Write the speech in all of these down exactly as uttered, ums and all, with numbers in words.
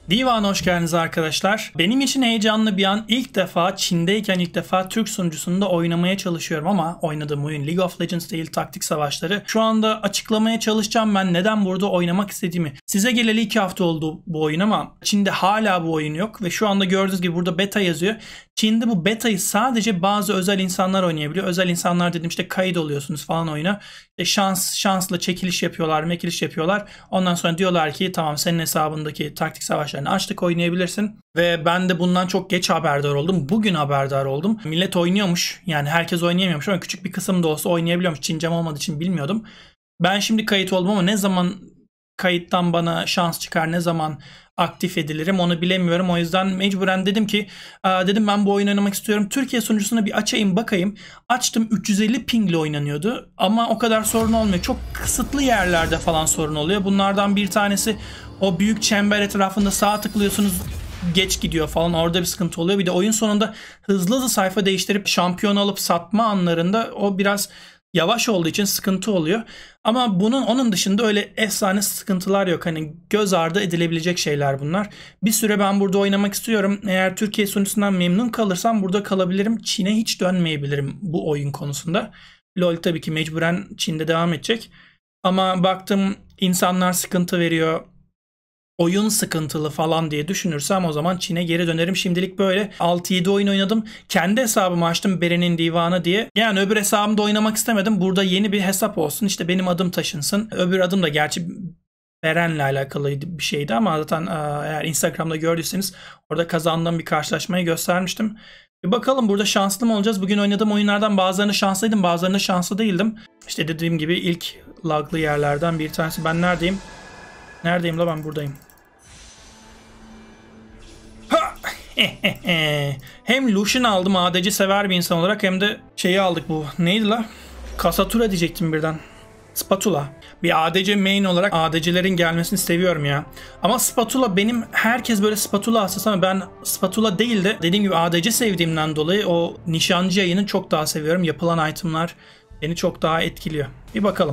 Divan'a hoş geldiniz arkadaşlar. Benim için heyecanlı bir an, ilk defa Çin'deyken ilk defa Türk sunucusunda oynamaya çalışıyorum ama oynadığım oyun League of Legends değil, Taktik Savaşları. Şu anda açıklamaya çalışacağım ben neden burada oynamak istediğimi. Size geleli iki hafta oldu bu oyun ama Çin'de hala bu oyun yok ve şu anda gördüğünüz gibi burada beta yazıyor. Çin'de bu betayı sadece bazı özel insanlar oynayabiliyor. Özel insanlar dedim işte kayıt oluyorsunuz falan oyuna. İşte şans şansla çekiliş yapıyorlar, mekiliş yapıyorlar. Ondan sonra diyorlar ki tamam senin hesabındaki taktik savaşlarını açtık, oynayabilirsin. Ve ben de bundan çok geç haberdar oldum. Bugün haberdar oldum. Millet oynuyormuş. Yani herkes oynayamıyormuş ama küçük bir kısım da olsa oynayabiliyormuş. Çincem olmadığı için bilmiyordum. Ben şimdi kayıt oldum ama ne zaman kayıttan bana şans çıkar, ne zaman aktif edilirim onu bilemiyorum. O yüzden mecburen dedim ki dedim ben bu oyunu oynamak istiyorum. Türkiye sunucusuna bir açayım bakayım. Açtım, üç yüz elli pingle oynanıyordu ama o kadar sorun olmuyor. Çok kısıtlı yerlerde falan sorun oluyor. Bunlardan bir tanesi o büyük çember etrafında sağa tıklıyorsunuz, geç gidiyor falan, orada bir sıkıntı oluyor. Bir de oyun sonunda hızlı hızlı sayfa değiştirip şampiyon alıp satma anlarında o biraz yavaş olduğu için sıkıntı oluyor. Ama bunun onun dışında öyle efsane sıkıntılar yok. Hani göz ardı edilebilecek şeyler bunlar. Bir süre ben burada oynamak istiyorum. Eğer Türkiye sunucusundan memnun kalırsam burada kalabilirim. Çin'e hiç dönmeyebilirim bu oyun konusunda. LoL tabii ki mecburen Çin'de devam edecek. Ama baktım insanlar sıkıntı veriyor, oyun sıkıntılı falan diye düşünürsem o zaman Çin'e geri dönerim. Şimdilik böyle altı yedi oyun oynadım. Kendi hesabımı açtım, Beren'in Divanı diye. Yani öbür hesabımda oynamak istemedim. Burada yeni bir hesap olsun. İşte benim adım taşınsın. Öbür adım da gerçi Beren'le alakalı bir şeydi ama zaten eğer Instagram'da gördüyseniz orada kazandığım bir karşılaşmayı göstermiştim. Bir bakalım burada şanslı mı olacağız? Bugün oynadığım oyunlardan bazılarında şanslıydım, bazılarında şanslı değildim. İşte dediğim gibi ilk laglı yerlerden bir tanesi. Ben neredeyim? Neredeyim la, ben buradayım. Hem Lucian aldım, A D C sever bir insan olarak, hem de şeyi aldık, bu neydi la? Kasatura diyecektim birden. Spatula. Bir A D C main olarak A D C'lerin gelmesini seviyorum ya. Ama Spatula, benim herkes böyle Spatula hastası ama ben Spatula değil de dediğim gibi A D C sevdiğimden dolayı o nişancı yayını çok daha seviyorum. Yapılan itemlar beni çok daha etkiliyor. Bir bakalım.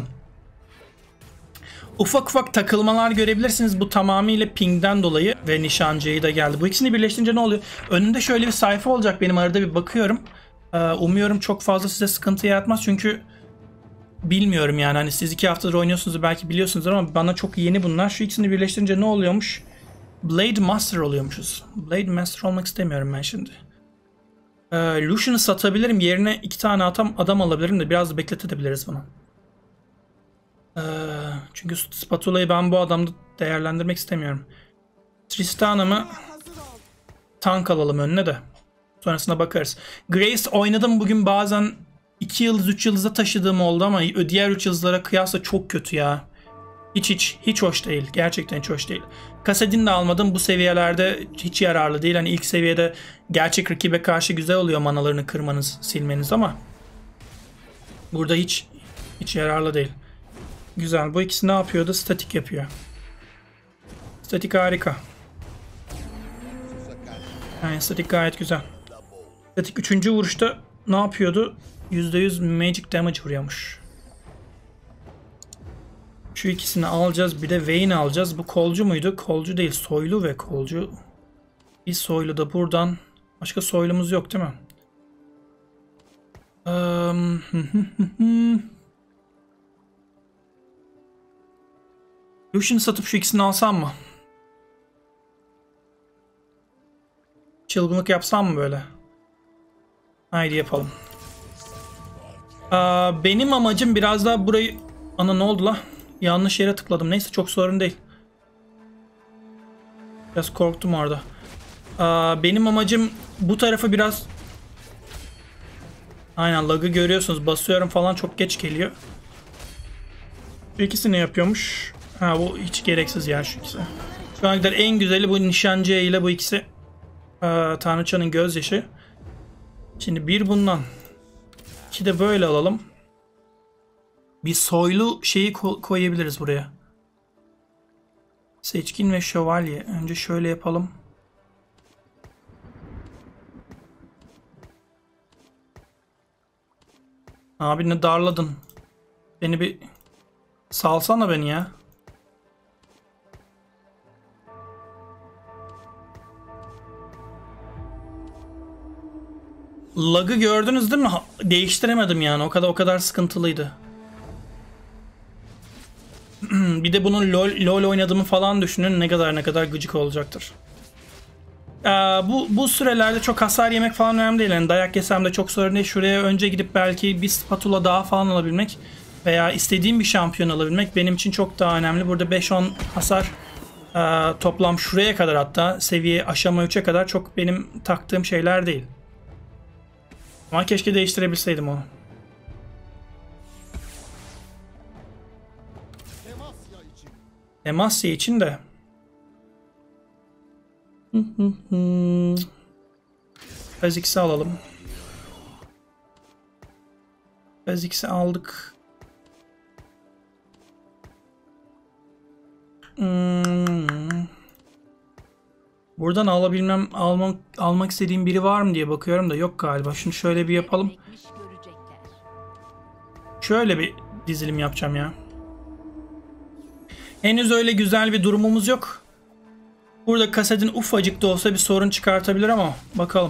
Ufak ufak takılmalar görebilirsiniz. Bu tamamıyla pingden dolayı ve nişancıyı da geldi. Bu ikisini birleştirince ne oluyor? Önünde şöyle bir sayfa olacak, benim arada bir bakıyorum. Umuyorum çok fazla size sıkıntı yaratmaz çünkü bilmiyorum yani, hani siz iki haftadır oynuyorsunuz belki biliyorsunuz ama bana çok yeni bunlar. Şu ikisini birleştirince ne oluyormuş? Blade Master oluyormuşuz. Blade Master olmak istemiyorum ben şimdi. Lucian'ı satabilirim, yerine iki tane adam, adam alabilirim de biraz da bekletebiliriz bunu. Çünkü Spatula'yı ben bu adamda değerlendirmek istemiyorum. Tristana'mı tank alalım önüne de. Sonrasına bakarız. Grace oynadım bugün, bazen iki yıldız üç yıldıza taşıdığım oldu ama diğer üç yıldızlara kıyasla çok kötü ya. Hiç hiç hiç hoş değil. Gerçekten hiç hoş değil. Kassadin de almadım. Bu seviyelerde hiç yararlı değil. Hani ilk seviyede gerçek rakibe karşı güzel oluyor manalarını kırmanız, silmeniz ama burada hiç hiç yararlı değil. Güzel. Bu ikisi ne yapıyordu? Statik yapıyor. Statik harika. Yani statik gayet güzel. Statik üçüncü vuruşta ne yapıyordu? yüzde yüz magic damage vuruyormuş. Şu ikisini alacağız. Bir de Vayne alacağız. Bu kolcu muydu? Kolcu değil. Soylu ve kolcu. Bir soylu da buradan. Başka soylumuz yok değil mi? Um, Lucian'ı satıp şu ikisini alsam mı? Çılgınlık yapsam mı böyle? Haydi yapalım. Aa, benim amacım biraz daha burayı... Ana ne oldu la? Yanlış yere tıkladım. Neyse çok sorun değil. Biraz korktum orada. Aa, benim amacım bu tarafı biraz... Aynen, lag'ı görüyorsunuz. Basıyorum falan, çok geç geliyor. Şu ikisi ne yapıyormuş? Ha, bu hiç gereksiz ya şu ikisi. Şu ana kadar en güzeli bu nişancı ile bu ikisi. Ee, Tanrıçanın gözyaşı. Şimdi bir bundan. İki de böyle alalım. Bir soylu şeyi ko koyabiliriz buraya. Seçkin ve şövalye. Önce şöyle yapalım. Abi ne darladın. Beni bir salsana beni ya. Lag'ı gördünüz değil mi? Değiştiremedim yani. O kadar o kadar sıkıntılıydı. Bir de bunun LoL, LoL oynadığımı falan düşünün. Ne kadar ne kadar gıcık olacaktır. Ee, bu, bu sürelerde çok hasar yemek falan önemli değil. Yani dayak yesem de çok sorun değil. Şuraya önce gidip belki bir spatula daha falan alabilmek veya istediğim bir şampiyon alabilmek benim için çok daha önemli. Burada beş on hasar e, toplam şuraya kadar, hatta seviye aşama üçe kadar çok benim taktığım şeyler değil. Ama keşke değiştirebilseydim onu. Demacia için de. Kha'Zix'i alalım. Kha'Zix'i aldık. Hmm. Buradan alabilmem, almak, almak istediğim biri var mı diye bakıyorum da yok galiba. Şunu şöyle bir yapalım. Şöyle bir dizilim yapacağım ya. Henüz öyle güzel bir durumumuz yok. Burada kasetin ufacık da olsa bir sorun çıkartabilir ama bakalım.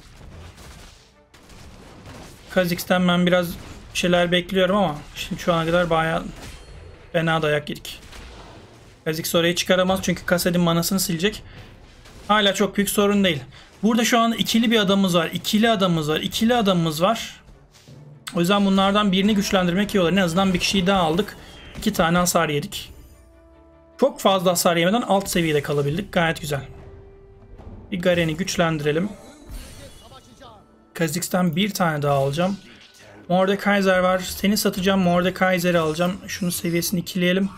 Kha'Zix'ten ben biraz şeyler bekliyorum ama şimdi şu ana kadar bayağı fena dayak yedik. Kha'Zix orayı çıkaramaz çünkü kasetin manasını silecek. Hala çok büyük sorun değil. Burada şu an ikili bir adamımız var. İkili adamımız var. İkili adamımız var. O yüzden bunlardan birini güçlendirmek iyi olur. En azından bir kişiyi daha aldık. İki tane hasar yedik. Çok fazla hasar yemeden alt seviyede kalabildik. Gayet güzel. Bir Garen'i güçlendirelim. Kha'Zix'ten bir tane daha alacağım. Mordekaiser var. Seni satacağım. Mordekaiser'i alacağım. Şunun seviyesini ikileyelim.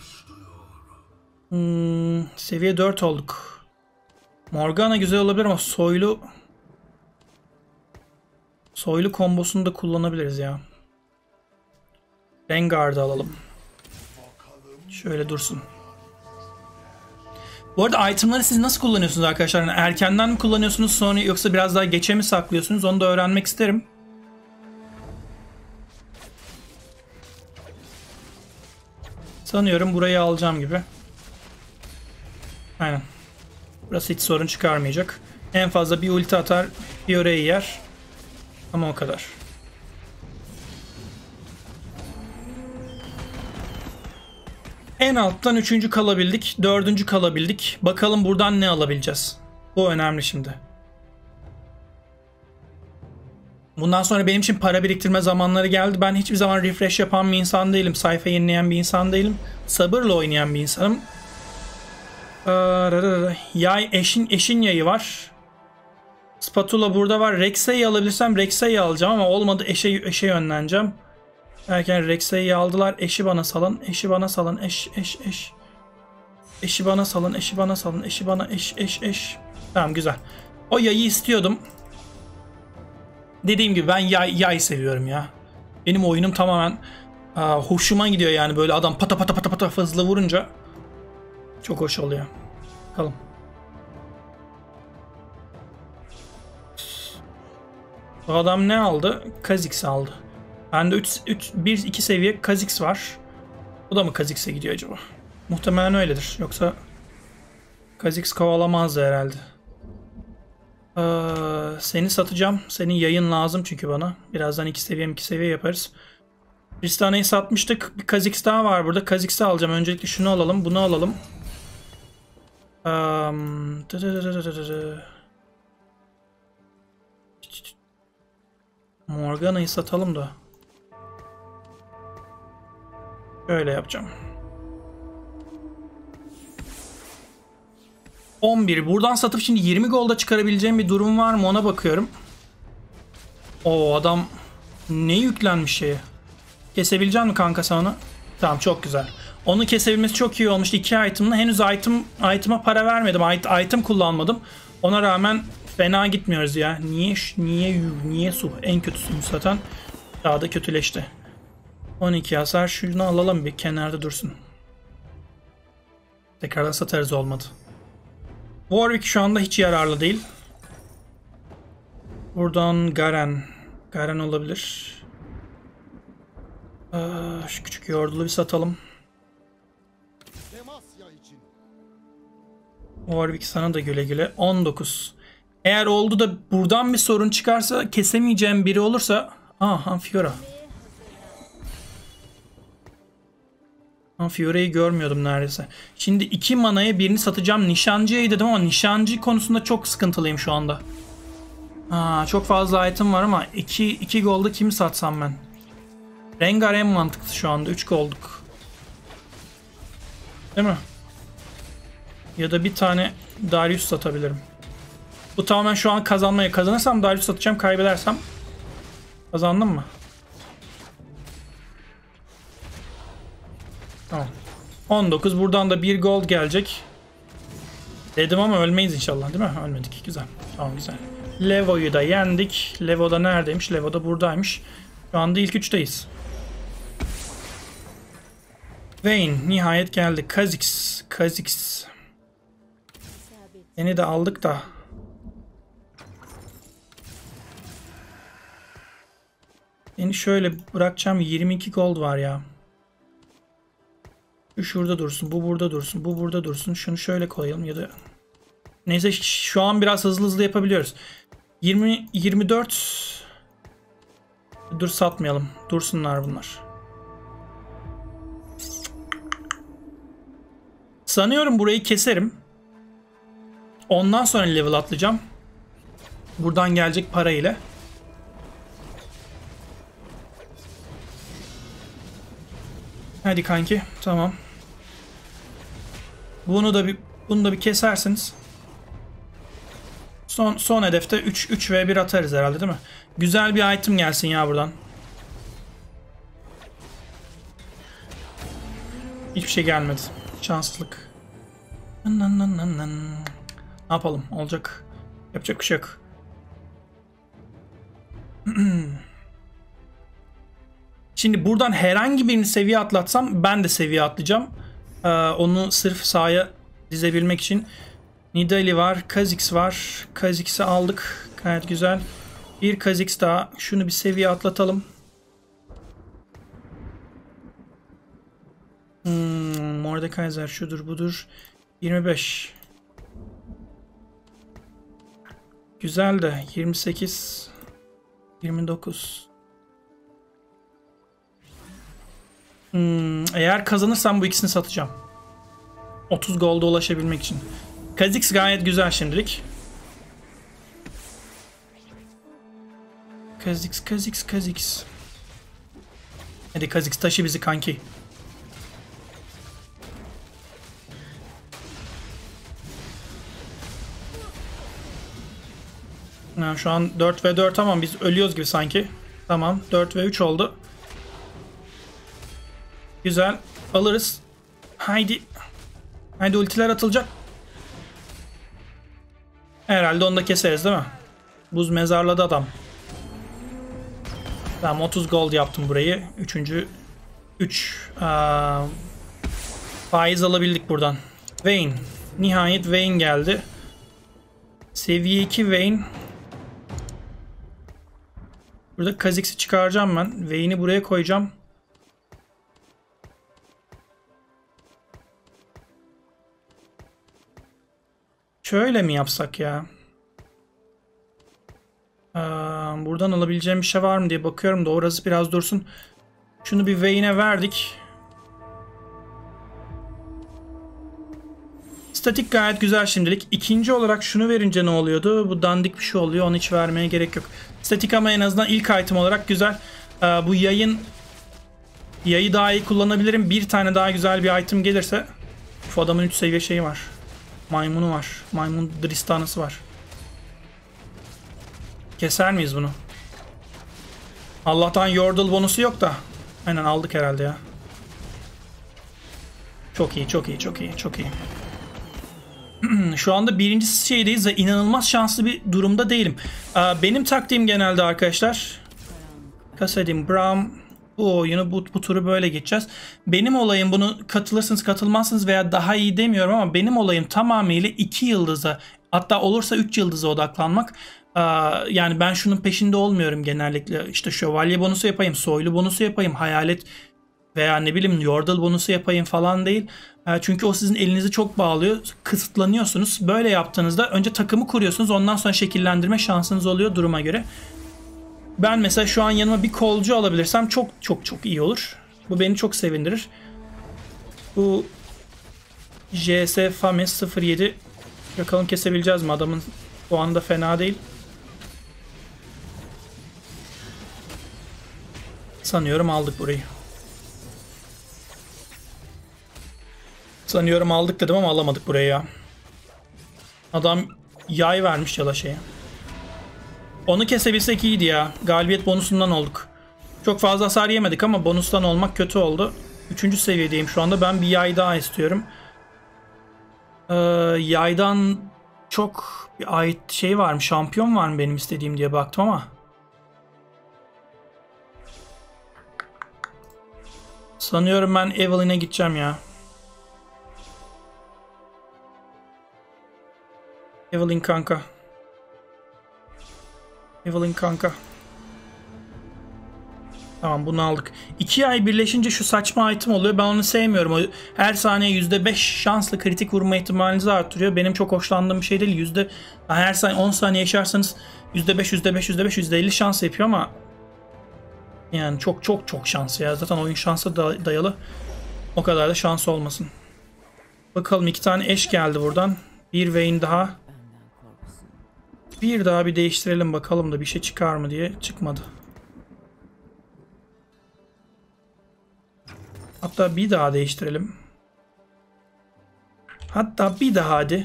Hmm, seviye dört olduk. Morgana güzel olabilir ama soylu soylu kombosunu da kullanabiliriz ya. Rengar'da alalım. Şöyle dursun. Bu arada itemları siz nasıl kullanıyorsunuz arkadaşlar? Yani erkenden mi kullanıyorsunuz sonra yoksa biraz daha geçe mi saklıyorsunuz? Onu da öğrenmek isterim. Sanıyorum burayı alacağım gibi. Aynen. Burası hiç sorun çıkarmayacak. En fazla bir ulti atar, bir orayı yer. Ama o kadar. En alttan üçüncü kalabildik. Dördüncü kalabildik. Bakalım buradan ne alabileceğiz. Bu önemli şimdi. Bundan sonra benim için para biriktirme zamanları geldi. Ben hiçbir zaman refresh yapan bir insan değilim. Sayfa yenileyen bir insan değilim. Sabırla oynayan bir insanım. Yay, eşin, eşin yayı var. Spatula burada var. Rex'e'yi alabilirsem Rex'e'yi alacağım ama olmadı eşe, eşe yönleneceğim. Erken Rex'e'yi aldılar. Eşi bana salın. Eşi bana salın. Eş eş eş. Eşi bana salın. Eşi bana salın. Eşi bana eş eş eş. Tamam güzel. O yayı istiyordum. Dediğim gibi ben yay, yay seviyorum ya. Benim oyunum tamamen aa, hoşuma gidiyor yani böyle adam pata pata pata pata hızlı vurunca çok hoş oluyor. Bakalım. Bu adam ne aldı? Kha'Zix aldı. Bende üç, üç, bir iki seviye Kha'Zix var. Bu da mı Kha'Zix'e gidiyor acaba? Muhtemelen öyledir. Yoksa Kha'Zix kovalamazdı herhalde. Ee, seni satacağım. Senin yayın lazım çünkü bana. Birazdan iki seviye iki seviye yaparız. Tristana'yı satmıştık. Bir Kha'Zix daha var burada. Kha'Zix'i alacağım. Öncelikle şunu alalım. Bunu alalım. Um, Morgana'yı satalım da. Öyle yapacağım. on bir. Buradan satıp şimdi yirmi golda çıkarabileceğim bir durum var mı ona bakıyorum. O adam ne yüklenmiş şeye. Kesebilecek mi kanka sen onu? Tamam çok güzel. Onu kesebilmesi çok iyi olmuştu. İki item'la henüz item item'a para vermedim. Item kullanmadım. Ona rağmen fena gitmiyoruz ya. Niye niye niye su en kötüsünü zaten. Daha da kötüleşti. on iki hasar. Şunu alalım bir kenarda dursun. Tekrardan satarız olmadı. Warwick şu anda hiç yararlı değil. Buradan Garen. Garen olabilir. Ee, şu küçük yoğurdulu bir satalım. Warwick sana da güle güle. on dokuz. Eğer oldu da buradan bir sorun çıkarsa, kesemeyeceğim biri olursa... Aha, Fiora. Fiora'yı görmüyordum neredeyse. Şimdi iki manaya birini satacağım. Nişancıya dedim ama nişancı konusunda çok sıkıntılıyım şu anda. Aa, çok fazla item var ama iki, iki gold'u kimi satsam ben? Rengar en mantıklı şu anda. üç gold'luk. Değil mi? Ya da bir tane Darius satabilirim. Bu tamamen şu an kazanmaya. Kazanırsam Darius satacağım. Kaybedersem kazandım mı? Tamam. on dokuz. Buradan da bir gold gelecek. Dedim ama ölmeyiz inşallah, değil mi? Ölmedik. Güzel. Tamam, güzel. Levo'yu da yendik. Levo da neredeymiş? Levo da buradaymış. Şu anda ilk üçteyiz. Vayne nihayet geldi. Kha'Zix. Kha'Zix. Seni de aldık da. Seni şöyle bırakacağım. yirmi iki gold var ya. Şu şurada dursun. Bu burada dursun. Bu burada dursun. Şunu şöyle koyalım ya da... Neyse, şu an biraz hızlı hızlı yapabiliyoruz. yirmi, yirmi dört. Dur, satmayalım. Dursunlar bunlar. Sanıyorum burayı keserim. Ondan sonra level atlayacağım. Buradan gelecek para ile. Hadi kanki. Tamam. Bunu da bir bunu da bir kesersiniz. Son son hedefte üç üç ve bir atarız herhalde, değil mi? Güzel bir item gelsin ya buradan. Hiçbir şey gelmedi. Şanslılık. Ne yapalım? Olacak. Yapacak bir şey yok. Şimdi buradan herhangi birini seviye atlatsam ben de seviye atlayacağım. Ee, onu sırf sahaya dizebilmek için. Nidalee var. Kha'Zix var. Kha'Zix'i aldık. Gayet güzel. Bir Kha'Zix daha. Şunu bir seviye atlatalım. Hmm, Mordekaiser şudur budur. yirmi beş. Güzel de. yirmi sekiz. yirmi dokuz. Hmm, eğer kazanırsam bu ikisini satacağım. otuz gold'a ulaşabilmek için. Kha'Zix gayet güzel şimdilik. Kha'Zix, Kha'Zix, Kha'Zix. Hadi Kha'Zix taşı bizi kanki. Yani şu an dört ve dört ama biz ölüyoruz gibi sanki. Tamam, dört ve üç oldu. Güzel. Alırız. Haydi. Haydi, ultiler atılacak. Herhalde onu da keseriz, değil mi? Buz mezarladı adam. Tamam, otuz gold yaptım burayı. Üçüncü. üç. Aa, faiz alabildik buradan. Vayne. Nihayet Vayne geldi. Seviye iki Vayne. Burada Kha'Zix'i çıkaracağım ben. Vayne'i buraya koyacağım. Şöyle mi yapsak ya? Ee, buradan alabileceğim bir şey var mı diye bakıyorum da orası biraz dursun. Şunu bir Vayne'e verdik. Statik gayet güzel şimdilik. İkinci olarak şunu verince ne oluyordu? Bu dandik bir şey oluyor. Onu hiç vermeye gerek yok. Statik ama en azından ilk item olarak güzel. Ee, bu yayın yayı daha iyi kullanabilirim. Bir tane daha güzel bir item gelirse. Şu adamın üç seviye şeyi var. Maymunu var. Maymun Dristanası var. Keser miyiz bunu? Allah'tan Yordle bonusu yok da. Aynen, aldık herhalde ya. Çok iyi, çok iyi, çok iyi, çok iyi. Şu anda birinci şeydeyiz ve inanılmaz şanslı bir durumda değilim. Benim taktiğim genelde arkadaşlar. Kassadin Braum. Bu oyunu, bu, bu turu böyle geçeceğiz. Benim olayım, bunu katılırsınız katılmazsınız veya daha iyi demiyorum ama benim olayım tamamıyla iki yıldıza, hatta olursa üç yıldıza odaklanmak. Ee, yani ben şunun peşinde olmuyorum genellikle. İşte şövalye bonusu yapayım, soylu bonusu yapayım, hayalet veya ne bileyim yordle bonusu yapayım falan değil. Çünkü o sizin elinizi çok bağlıyor. Kısıtlanıyorsunuz. Böyle yaptığınızda önce takımı kuruyorsunuz. Ondan sonra şekillendirme şansınız oluyor duruma göre. Ben mesela şu an yanıma bir kolcu alabilirsem çok çok çok iyi olur. Bu beni çok sevindirir. Bu J S Fames sıfır yedi bakalım kesebileceğiz mi? Adamın puanı da fena değil. Sanıyorum aldık burayı. Sanıyorum aldık dedim ama alamadık burayı ya. Adam yay vermiş Yalaşa'ya. Onu kesebilsek iyiydi ya. Galibiyet bonusundan olduk. Çok fazla hasar yemedik ama bonustan olmak kötü oldu. Üçüncü seviyedeyim şu anda. Ben bir yay daha istiyorum. Ee, yaydan çok bir ait şey var mı? Şampiyon var mı benim istediğim diye baktım ama. Sanıyorum ben Evelyn'e gideceğim ya. Evelyn kanka. Evelyn kanka. Tamam bunu aldık. İki ay birleşince şu saçma item oluyor. Ben onu sevmiyorum. O her saniye yüzde beş şanslı kritik vurma ihtimalinizi arttırıyor. Benim çok hoşlandığım bir şey değil. Yüzde her saniye on saniye yaşarsanız yüzde beş, yüzde beş, yüzde beş, yüzde elli şans yapıyor ama yani çok çok çok şans ya. Zaten oyun şansa dayalı. O kadar da şans olmasın. Bakalım iki tane eş geldi buradan. Bir Vayne daha. Bir daha bir değiştirelim bakalım da bir şey çıkar mı diye. Çıkmadı. Hatta bir daha değiştirelim. Hatta bir daha hadi.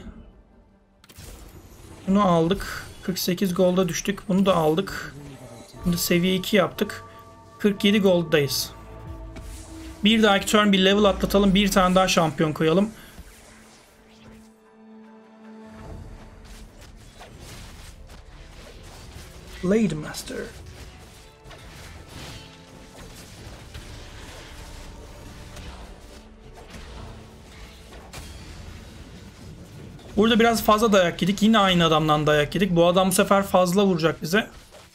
Bunu aldık. kırk sekiz golda düştük. Bunu da aldık. Şimdi seviye iki yaptık. kırk yedi gold'dayız. Bir dahaki turn bir level atlatalım. Bir tane daha şampiyon koyalım. Blade Master. Burada biraz fazla dayak yedik. Yine aynı adamdan dayak yedik. Bu adam bu sefer fazla vuracak bize.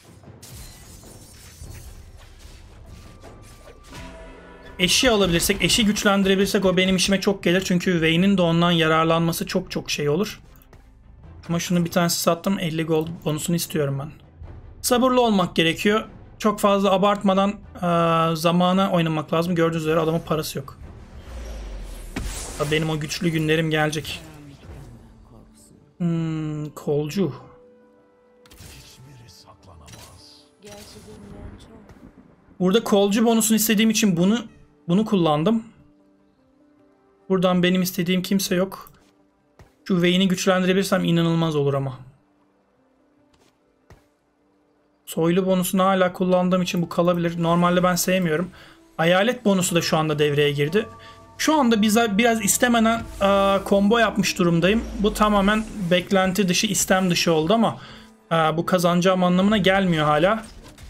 Eşi alabilirsek, eşi güçlendirebilirsek o benim işime çok gelir. Çünkü Vayne'in de ondan yararlanması çok çok şey olur. Ama şunu bir tanesi sattım. elli gold bonusunu istiyorum ben. Sabırlı olmak gerekiyor. Çok fazla abartmadan e, zamana oynamak lazım. Gördüğünüz üzere adamın parası yok. Benim o güçlü günlerim gelecek. Hmm, kolcu. Burada kolcu bonusunu istediğim için bunu bunu kullandım. Buradan benim istediğim kimse yok. Şu Vayne'i güçlendirebilirsem inanılmaz olur ama. Soylu bonusunu hala kullandığım için bu kalabilir. Normalde ben sevmiyorum. Hayalet bonusu da şu anda devreye girdi. Şu anda bize biraz istemeden e, combo yapmış durumdayım. Bu tamamen beklenti dışı, istem dışı oldu ama e, bu kazanacağım anlamına gelmiyor hala.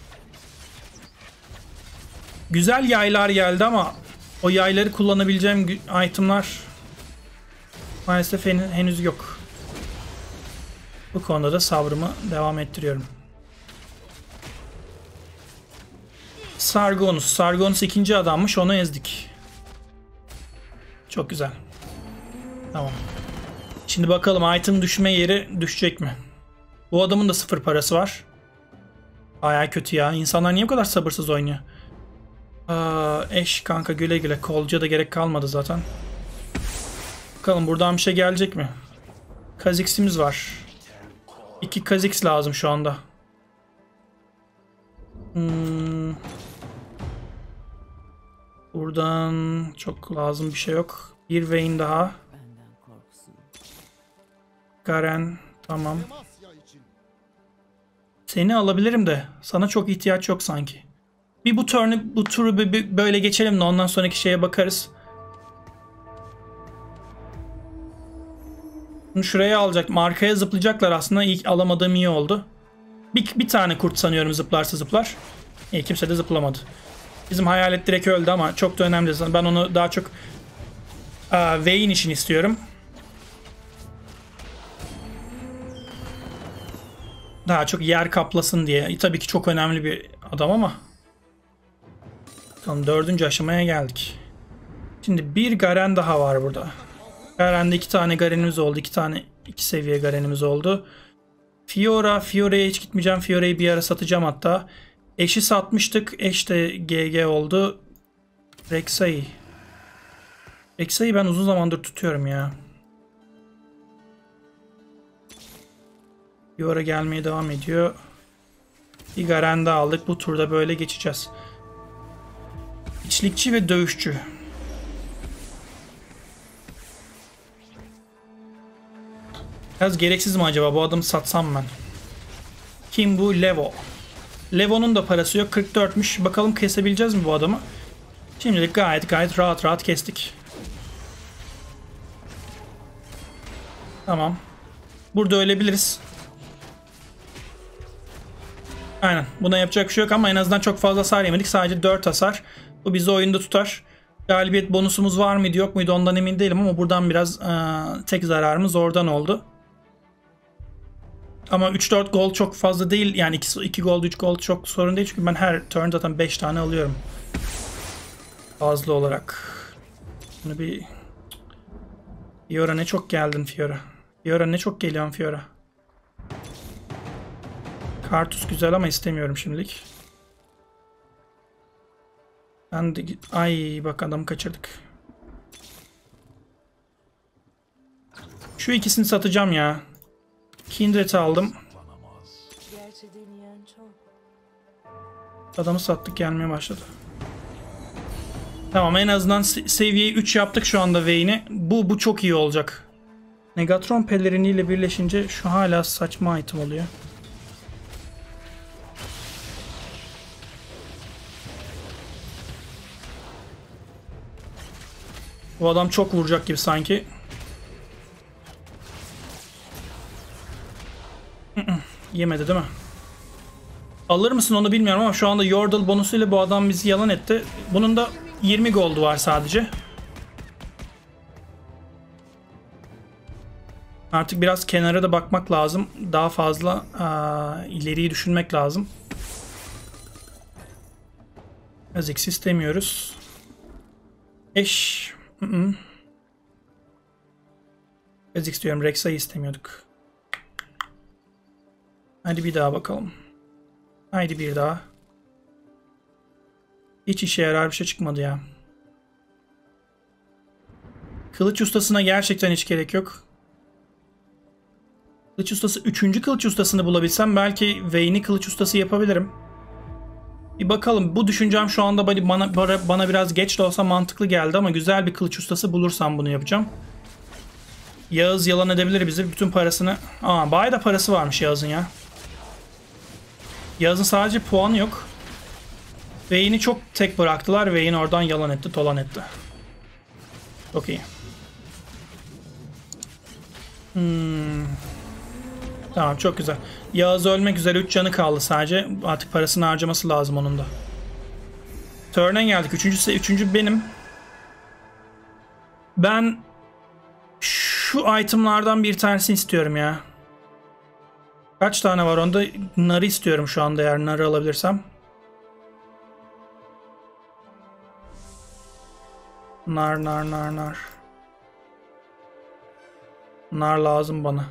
Güzel yaylar geldi ama o yayları kullanabileceğim itemlar maalesef hen henüz yok. Bu konuda da sabrımı devam ettiriyorum. Sargonus. Sargonus ikinci adammış. Onu ezdik. Çok güzel. Tamam. Şimdi bakalım item düşme yeri düşecek mi? Bu adamın da sıfır parası var. Bayağı kötü ya. İnsanlar niye bu kadar sabırsız oynuyor? Aa, eş kanka güle güle. Kolcuya da gerek kalmadı zaten. Bakalım buradan bir şey gelecek mi? Kha'Zix'imiz var. İki Kha'Zix lazım şu anda. Hmm. Buradan çok lazım bir şey yok. Bir Vayne daha. Garen. Tamam. Seni alabilirim de sana çok ihtiyaç yok sanki. Bir bu turn'u, bu turu bir böyle geçelim de ondan sonraki şeye bakarız. Bunu şuraya alacaktım. Arkaya zıplayacaklar aslında. İlk alamadığım iyi oldu. Bir, bir tane kurt sanıyorum zıplarsa zıplar. İyi, kimse de zıplamadı. Bizim hayalet direkt öldü ama çok da önemli değil. Ben onu daha çok uh, Vayne için istiyorum. Daha çok yer kaplasın diye. Tabii ki çok önemli bir adam ama Tamam, dördüncü aşamaya geldik. Şimdi bir Garen daha var burada. Garen'de iki tane Garen'imiz oldu. iki tane iki seviye Garen'imiz oldu. Fiora. Fiora'ya hiç gitmeyeceğim. Fiora'yı bir ara satacağım hatta. Eş'i satmıştık. Eş de G G oldu. Rek'Sai. Rek'Sai'yi ben uzun zamandır tutuyorum ya. Fiora gelmeye devam ediyor. Bir Garen daha aldık. Bu turda böyle geçeceğiz. İçlikçi ve dövüşçü. Biraz gereksiz mi acaba? Bu adamı satsam ben. Kim bu? Levo. Levo'nun da parası yok. kırk dörtmüş. Bakalım kesebileceğiz mi bu adamı? Şimdilik gayet gayet rahat rahat kestik. Tamam. Burada ölebiliriz. Aynen. Buna yapacak bir şey yok ama en azından çok fazla hasar yemedik. Sadece dört hasar. Bu bizi oyunda tutar. Galibiyet bonusumuz var mıydı yok muydu ondan emin değilim ama buradan biraz ıı, tek zararımız oradan oldu. Ama üç dört gol çok fazla değil. Yani iki gol üç gol çok sorun değil. Çünkü ben her turn zaten beş tane alıyorum. Fazla olarak. Bunu bir... Fiora ne çok geldin Fiora. Fiora ne çok geliyorsun Fiora. Kartus güzel ama istemiyorum şimdilik. Ben de... Ay bak adamı kaçırdık. Şu ikisini satacağım ya. Kindred'i aldım. Adamı sattık, gelmeye başladı. Tamam, en azından seviyeyi üç yaptık şu anda Vayne'i. Bu, bu çok iyi olacak. Negatron peleriniyle birleşince şu hala saçma item oluyor. Bu adam çok vuracak gibi sanki. Yemedi değil mi? Alır mısın onu bilmiyorum ama şu anda Yordle bonusuyla bu adam bizi yalan etti. Bunun da yirmi gold'u var sadece. Artık biraz kenara da bakmak lazım. Daha fazla aa, ileriyi düşünmek lazım. Kha'Zix istemiyoruz. Eş. Kha'Zix diyorum. Rek'Sai istemiyorduk. Hadi bir daha bakalım. Haydi bir daha. Hiç işe yarar bir şey çıkmadı ya. Kılıç ustasına gerçekten hiç gerek yok. Kılıç ustası, üçüncü kılıç ustasını bulabilsem belki Vayne'i kılıç ustası yapabilirim. Bir bakalım. Bu düşüncem şu anda bana, bana biraz geç de olsa mantıklı geldi ama güzel bir kılıç ustası bulursam bunu yapacağım. Yağız yalan edebilir bizi. Bütün parasını... Aa, bayağı da parası varmış Yağız'ın ya. Yağız'ın sadece puanı yok. Vayne'i çok tek bıraktılar. Vayne oradan yalan etti, tolan etti. Çok iyi. Hmm. Tamam, çok güzel. Yağız ölmek üzere, üç canı kaldı sadece. Artık parasını harcaması lazım onun da. Turn'e geldik. Üçüncüsü, üçüncü benim. Ben şu itemlardan bir tanesini istiyorum ya. Kaç tane var onda? Narı istiyorum şu anda eğer narı alabilirsem. Nar nar nar nar. Nar lazım bana.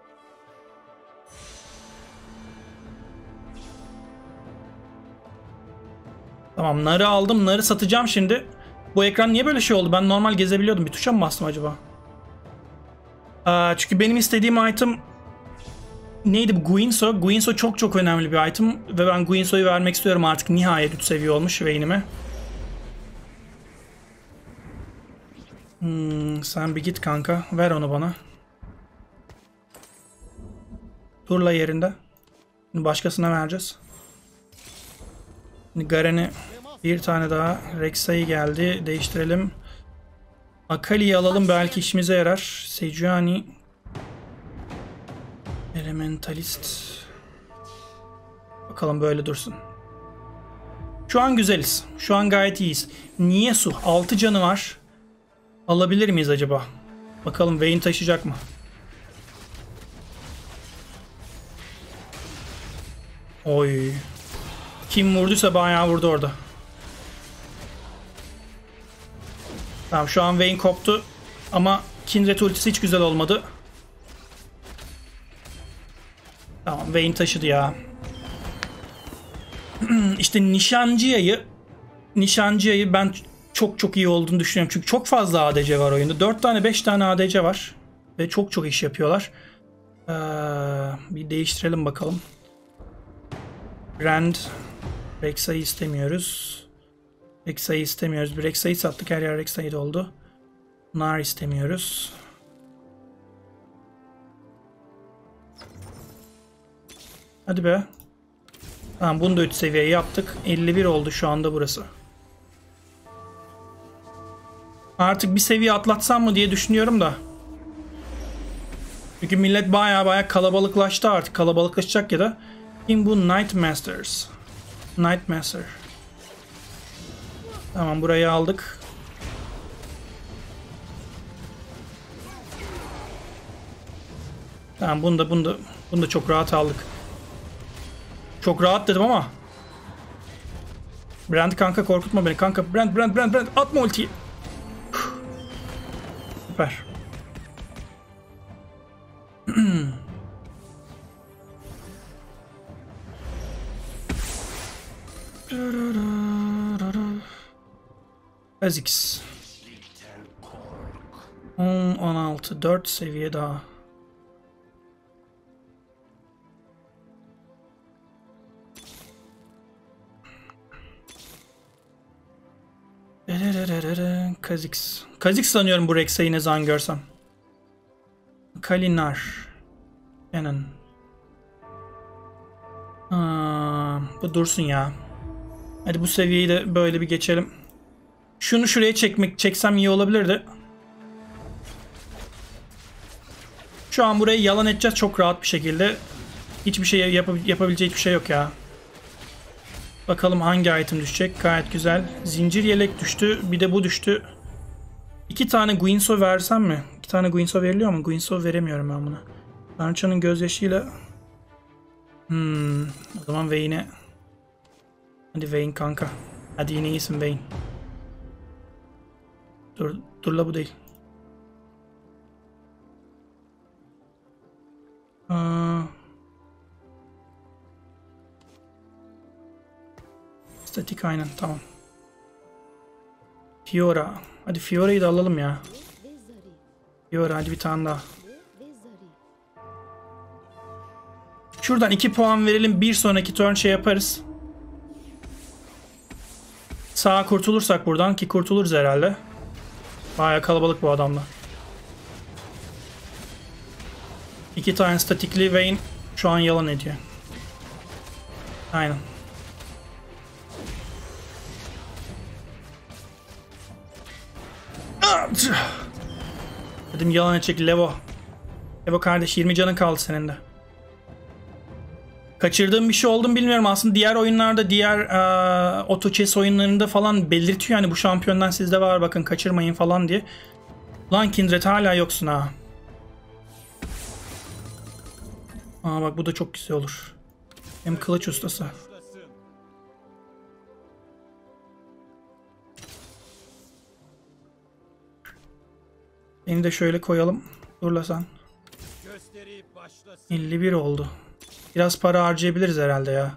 Tamam, narı aldım. Narı satacağım şimdi. Bu ekran niye böyle şey oldu? Ben normal gezebiliyordum. Bir tuşa mı bastım acaba? Aa, çünkü benim istediğim item neydi bu? Guinsoo. Guinsoo çok çok önemli bir item. Ve ben Guinsoo'yu vermek istiyorum artık. Nihayet üç seviye olmuş Vayne'ime. Hmm, sen bir git kanka. Ver onu bana. Turla yerinde. Başkasına vereceğiz. Garen'i bir tane daha. Rek'Sai geldi. Değiştirelim. Akali'yi alalım. Belki işimize yarar. Sejuani. Elementalist. Bakalım böyle dursun. Şu an güzeliz. Şu an gayet iyiyiz. Niyesu. altı canı var. Alabilir miyiz acaba? Bakalım Vayne taşıyacak mı? Oy. Kim vurduysa bayağı vurdu orada. Tamam şu an Vayne koptu. Ama Kindred ultisi hiç güzel olmadı. Tamam Vayne taşıdı ya. İşte nişancıyayı nişancıyayı ben çok çok iyi olduğunu düşünüyorum. Çünkü çok fazla A D C var oyunda. dört tane beş tane A D C var. Ve çok çok iş yapıyorlar. Ee, bir değiştirelim bakalım. Brand. Rek'Sai istemiyoruz. Rek'Sai istemiyoruz. Bir Rek'Sai sattık. Her yer Rek'Sai oldu. Nar istemiyoruz. Hadi be. Tamam bunu da üç seviye yaptık. elli bir oldu şu anda burası. Artık bir seviye atlatsam mı diye düşünüyorum da. Çünkü millet baya baya kalabalıklaştı artık. Kalabalıklaşacak ya da. Kim bu? Nightmasters. Nightmaster. Tamam burayı aldık. Tamam bunu da bunu da bunu da çok rahat aldık. Çok rahat dedim ama. Brand kanka korkutma beni kanka. Brand Brand Brand Brand atma ultiyi. Süper. Kha'Zix. on, on altı, dört seviye daha. Kha'Zix. Kha'Zix sanıyorum bu Rek'Sai'yi ne zaman görsem. Kalinar. Canon. Aa, bu dursun ya. Hadi bu seviyeyi de böyle bir geçelim. Şunu şuraya çekmek çeksem iyi olabilirdi. Şu an burayı yalan edeceğiz çok rahat bir şekilde. Hiçbir şey yap yapabileceği hiçbir şey yok ya. Bakalım hangi item düşecek. Gayet güzel. Zincir yelek düştü. Bir de bu düştü. İki tane Guinsoo versem mi? İki tane Guinsoo veriliyor mu? Guinsoo veremiyorum ben buna. Tanrıçanın gözyaşıyla. Hmm. O zaman Vayne'e. Hadi Vayne kanka. Hadi yine iyisin Vayne. Dur, dur la bu değil. Aa. Statik aynen tamam. Fiora. Hadi Fiora'yı da alalım ya. Fiora hadi bir tane daha. Şuradan iki puan verelim. Bir sonraki turn şey yaparız. Sağa kurtulursak buradan ki kurtuluruz herhalde. Bayağı kalabalık bu adamla. İki tane statikli Vayne şu an yalan ediyor. Aynen. Dedim yalan edecek Levo. Levo kardeş yirmi canın kaldı senin de. Kaçırdığım bir şey oldu mu bilmiyorum. Aslında diğer oyunlarda, diğer uh, auto chess oyunlarında falan belirtiyor. Yani bu şampiyondan sizde var bakın kaçırmayın falan diye. Lan Kindred hala yoksun ha. Aa bak bu da çok güzel olur. Hem kılıç ustası. Seni de şöyle koyalım. Dur la sen. elli bir oldu. Biraz para harcayabiliriz herhalde ya.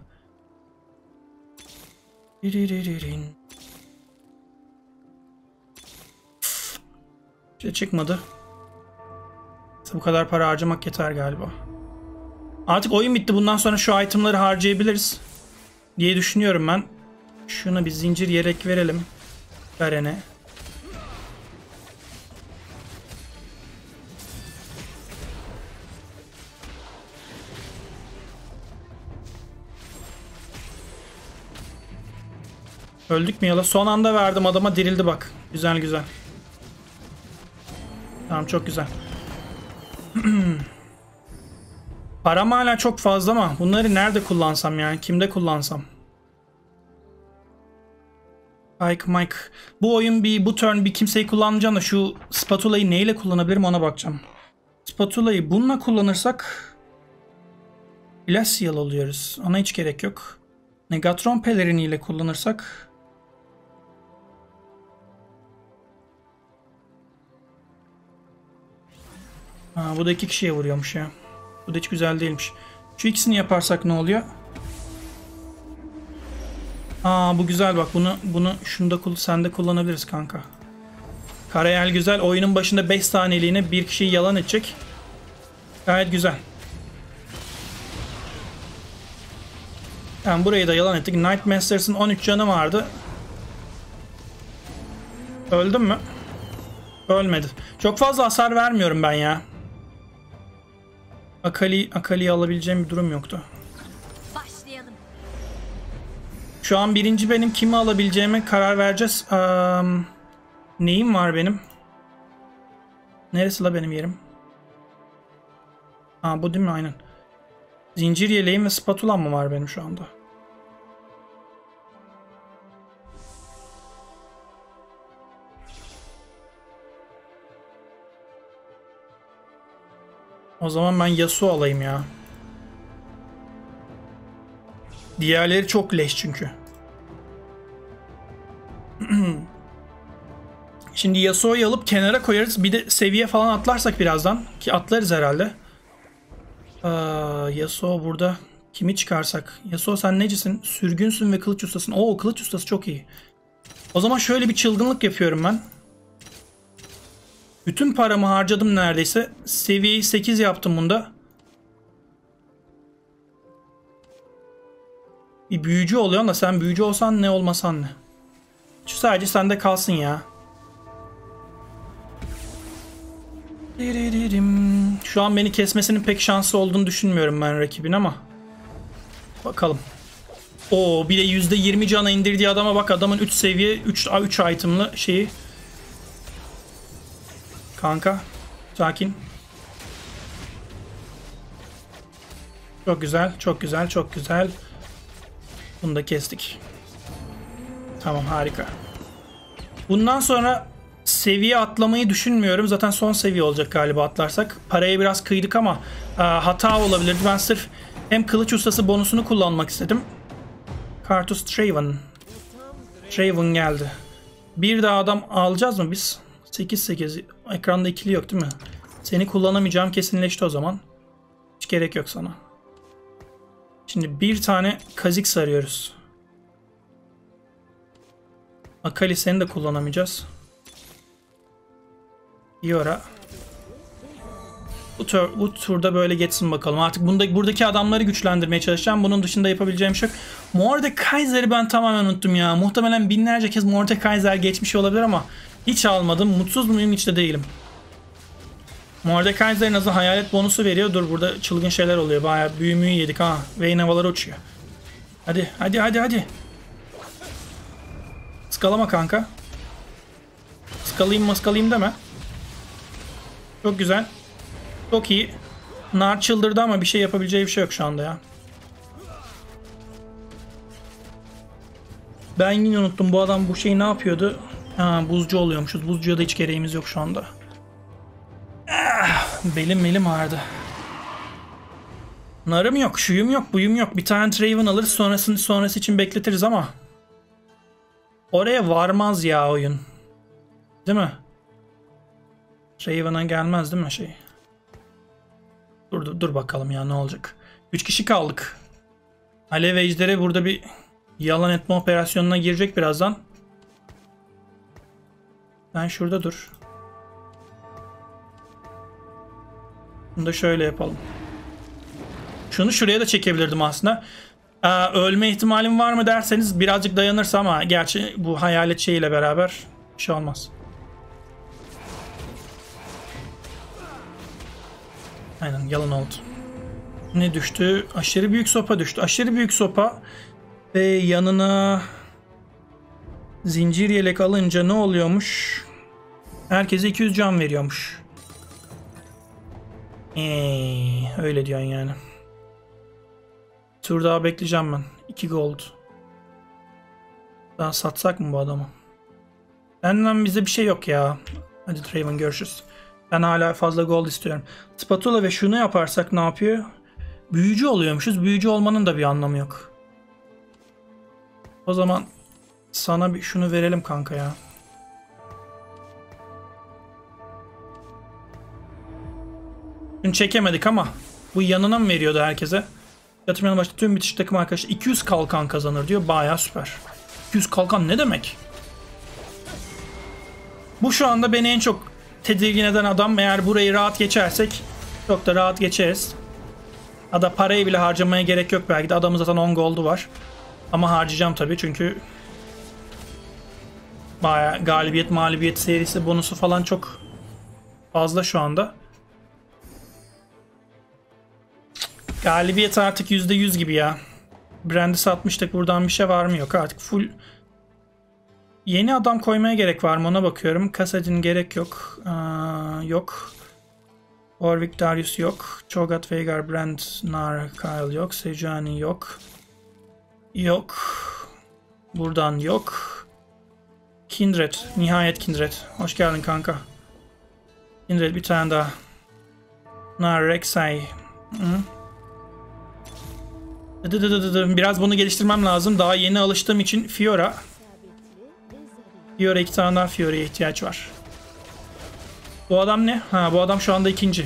Şey çıkmadı. Bu kadar para harcamak yeter galiba. Artık oyun bitti. Bundan sonra şu itemları harcayabiliriz diye düşünüyorum ben. Şuna bir zincir yelek verelim. Garen'e. Öldük mü yala? Son anda verdim adama dirildi bak. Güzel güzel. Tamam çok güzel. Param hala çok fazla ama bunları nerede kullansam yani? Kimde kullansam? Mike Mike. Bu oyun bir bu turn bir kimseyi kullanmayacağım da şu spatula'yı neyle kullanabilirim ona bakacağım. Spatula'yı bununla kullanırsak Glacial oluyoruz. Ona hiç gerek yok. Negatron peleriniyle kullanırsak Ha, bu da iki kişiye vuruyormuş ya. Bu da hiç güzel değilmiş. Şu ikisini yaparsak ne oluyor? Aa, bu güzel bak. Bunu bunu şunda sen de kullanabiliriz kanka. Karayel güzel. Oyunun başında beş saniyeliğine bir kişiyi yalan edecek. Gayet güzel. Yani burayı da yalan ettik. Nightmasters'ın on üç canı vardı. Öldüm mü? Ölmedi. Çok fazla hasar vermiyorum ben ya. Akali, Akali'yi alabileceğim bir durum yoktu. Başlayalım. Şu an birinci benim. Kimi alabileceğime karar vereceğiz. Um, neyim var benim? Neresi la benim yerim? Aa, bu değil mi? Aynen. Zincir yeleğim ve spatulam mı var benim şu anda? O zaman ben Yasuo alayım ya. Diğerleri çok leş çünkü. Şimdi Yasuo'yu alıp kenara koyarız. Bir de seviye falan atlarsak birazdan. Ki atlarız herhalde. Ee, Yasuo burada. Kimi çıkarsak? Yasuo sen necisin? Sürgünsün ve kılıç ustasın. Oo, kılıç ustası çok iyi. O zaman şöyle bir çılgınlık yapıyorum ben. Bütün paramı harcadım neredeyse. Seviyeyi sekiz yaptım bunda. Bir büyücü oluyor da sen büyücü olsan ne olmasan ne. Şu sadece sende kalsın ya. Şu an beni kesmesinin pek şansı olduğunu düşünmüyorum ben rakibin ama. Bakalım. Oo, bir de yüzde yirmi cana indirdiği adama bak, adamın üç seviye üç üç itemlı şeyi. Kanka sakin. Çok güzel, çok güzel, çok güzel. Bunu da kestik. Tamam, harika. Bundan sonra seviye atlamayı düşünmüyorum. Zaten son seviye olacak galiba atlarsak. Paraya biraz kıydık ama e, hata olabilirdi. Ben sırf hem kılıç ustası bonusunu kullanmak istedim. Kartus Traven. Traven geldi. Bir daha adam alacağız mı biz? sekiz sekiz. Ekranda ikili yok değil mi? Seni kullanamayacağım kesinleşti o zaman. Hiç gerek yok sana. Şimdi bir tane Kha'Zix arıyoruz. Akali seni de kullanamayacağız. Yora. Bu, tur, bu turda böyle geçsin bakalım. Artık bunda, buradaki adamları güçlendirmeye çalışacağım. Bunun dışında yapabileceğim şey yok. Mordekaiser'i ben tamamen unuttum ya. Muhtemelen binlerce kez Mordekaiser geçmiş olabilir ama hiç almadım. Mutsuz muyum? Hiç de değilim. Mordekaiser'in azı hayalet bonusu veriyor. Dur, burada çılgın şeyler oluyor. Bayağı büyümüyü yedik ha. Vayne havalara uçuyor. Hadi hadi hadi hadi. Skalama kanka. Skalayım maskalayım deme. Çok güzel. Çok iyi. Nar çıldırdı ama bir şey yapabileceği bir şey yok şu anda ya. Ben yine unuttum, bu adam bu şeyi ne yapıyordu? Ha, buzcu oluyormuşuz. Buzcuya da hiç gereğimiz yok şu anda. Ah, belim belim ağrıdı. Narım yok, şuyum yok, buyum yok. Bir tane Traven alırız, sonrasını sonrası için bekletiriz ama oraya varmaz ya oyun. Değil mi? Traven'a gelmez değil mi şey? Dur, dur, dur bakalım ya ne olacak. üç kişi kaldık. Alev Ejderi burada bir yalan etme operasyonuna girecek birazdan. Ben şurada dur. Bunu da şöyle yapalım. Şunu şuraya da çekebilirdim aslında. Ee, ölme ihtimalim var mı derseniz birazcık dayanırsa ama gerçi bu hayalet şeyiyle beraber bir şey olmaz. Aynen, yalan oldu. Ne düştü? Aşırı büyük sopa düştü. Aşırı büyük sopa ve yanına zincir yelek alınca ne oluyormuş? Herkese iki yüz can veriyormuş. Eee, öyle diyorsun yani. Tur daha bekleyeceğim ben. iki gold. Daha satsak mı bu adamı? Benden bize bir şey yok ya. Hadi Draven, görüşürüz. Ben hala fazla gold istiyorum. Spatula ve şunu yaparsak ne yapıyor? Büyücü oluyormuşuz. Büyücü olmanın da bir anlamı yok. O zaman sana bir şunu verelim kanka ya. Dün çekemedik ama bu yanına mı veriyordu herkese? Yatırım başta tüm bitiş takım arkadaşlar iki yüz kalkan kazanır diyor. Bayağı süper. iki yüz kalkan ne demek? Bu şu anda beni en çok tedirgin eden adam. Eğer burayı rahat geçersek çok da rahat geçeriz. Ya da parayı bile harcamaya gerek yok belki de. Adamın zaten on gold'u var. Ama harcayacağım tabii çünkü bayağı galibiyet mağlubiyet serisi bonusu falan çok fazla şu anda. Galibiyet artık yüzde yüz gibi ya. Brand'i satmıştık. Buradan bir şey var mı? Yok artık full. Yeni adam koymaya gerek var mı? Ona bakıyorum. Kassadin gerek yok. Aa, yok. Warwick Darius yok. Cho'Gath, Veigar, Brand, Nar, Kyle yok. Sejuani yok. Yok. Buradan yok. Kindred. Nihayet Kindred. Hoş geldin kanka. Kindred bir tane daha. Nar, Rek'Sai. Hı. Biraz bunu geliştirmem lazım. Daha yeni alıştığım için Fiora. Fiora iki tane daha Fiora'ya ihtiyaç var. Bu adam ne? Ha bu adam şu anda ikinci.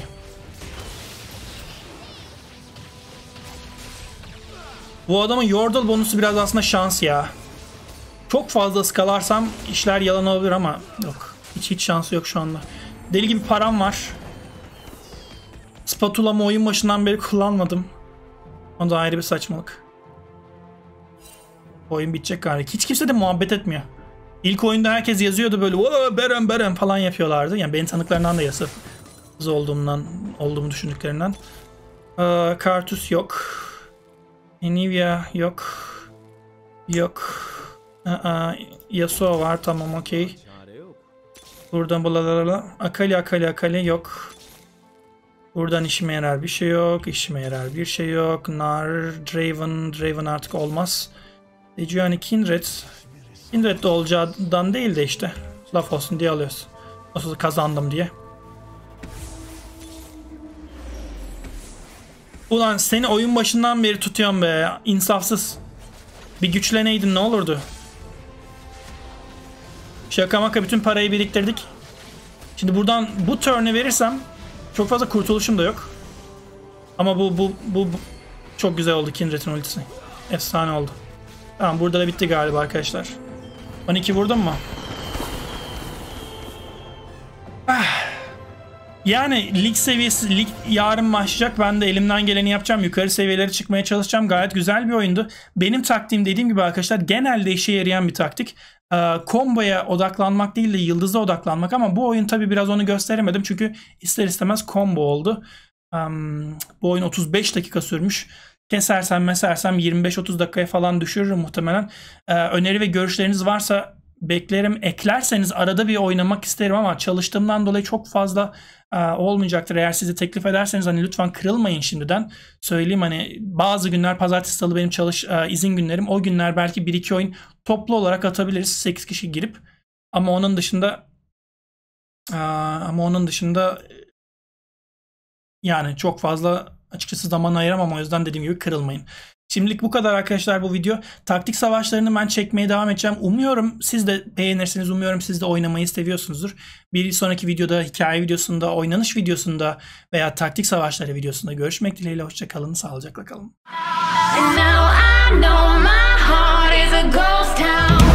Bu adamın Yordle bonusu biraz aslında şans ya. Çok fazla ıskalarsam işler yalan olabilir ama yok. Hiç hiç şansı yok şu anda. Deli gibi param var. Spatulamı oyun başından beri kullanmadım. O da ayrı bir saçmalık. Oyun bitecek galiba. Hiç kimse de muhabbet etmiyor. İlk oyunda herkes yazıyordu böyle Beren Beren falan yapıyorlardı. Yani beni tanıklarından da yazı olduğumdan, olduğumu düşündüklerinden. Ee, Karthus yok. Anivia yok. Yok. Aa, Yasuo var tamam okey. Buradan bulalalala. Akali Akali Akali yok. Buradan işime yarar bir şey yok. İşime yarar bir şey yok. Nar, Draven, Draven artık olmaz. Sejuani Kindred. Kindred de olacağından değil de işte. Laf olsun diye alıyoruz. Nasıl kazandım diye. Ulan seni oyun başından beri tutuyorum be. İnsafsız. Bir güçleneydin ne olurdu? Şaka maka bütün parayı biriktirdik. Şimdi buradan bu turn'u verirsem çok fazla kurtuluşum da yok. Ama bu bu bu, bu çok güzel oldu Kindred'in ultisi. Efsane oldu. Tamam burada da bitti galiba arkadaşlar. on iki vurdum mu? Ah. Yani lig seviyesi, lig yarın başlayacak. Ben de elimden geleni yapacağım. Yukarı seviyelere çıkmaya çalışacağım. Gayet güzel bir oyundu. Benim taktiğim dediğim gibi arkadaşlar genelde işe yarayan bir taktik. Komboya odaklanmak değil de yıldıza odaklanmak ama bu oyun tabi biraz onu gösteremedim. Çünkü ister istemez combo oldu. Um, bu oyun otuz beş dakika sürmüş. Kesersem mesersem yirmi beş otuz dakikaya falan düşürürüm muhtemelen. Ee, öneri ve görüşleriniz varsa beklerim. Eklerseniz arada bir oynamak isterim ama çalıştığımdan dolayı çok fazla e, olmayacaktır. Eğer sizi teklif ederseniz hani lütfen kırılmayın şimdiden. Söyleyeyim hani bazı günler pazartesi salı benim çalış e, izin günlerim. O günler belki bir iki oyun toplu olarak atabiliriz sekiz kişi girip. Ama onun dışında e, ama onun dışında yani çok fazla açıkçası zaman ayıramam. O yüzden dediğim gibi kırılmayın. Şimdilik bu kadar arkadaşlar bu video. Taktik savaşlarını ben çekmeye devam edeceğim. Umuyorum siz de beğenirsiniz. Umuyorum siz de oynamayı seviyorsunuzdur. Bir sonraki videoda, hikaye videosunda, oynanış videosunda veya taktik savaşları videosunda görüşmek dileğiyle. Hoşça kalın. Sağlıcakla kalın.